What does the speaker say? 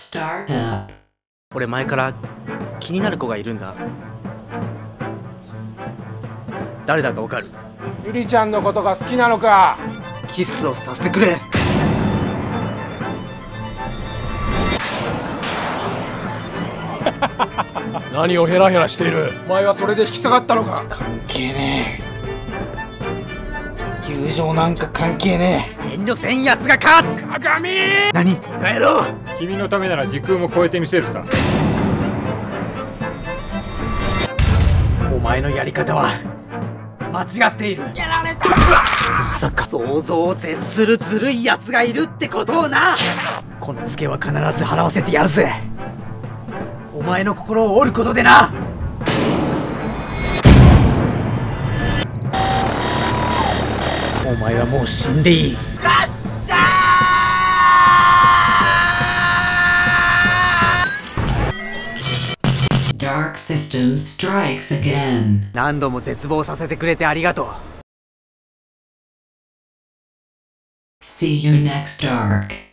Startup. 俺前から気になる子がいるんだ。誰だかわかる？ ゆりちゃんのことが好きなのか？ キスをさせてくれ。 何をヘラヘラしている？お前はそれで引き下がったのか？ 関係ねえ。友情なんか関係ねえ。遠慮せんやつが勝つ。 鏡！ 何？答えろ。 君のためなら時空も超えてみせるさ。 お前のやり方は間違っている。やられた。まさか想像を絶するずるいやつがいるってことをな。このツケは必ず払わせてやるぜ。お前の心を折ることでな。お前はもう死んでいい。 Dark System strikes again. 何度も絶望させてくれてありがとう。 See you next Dark.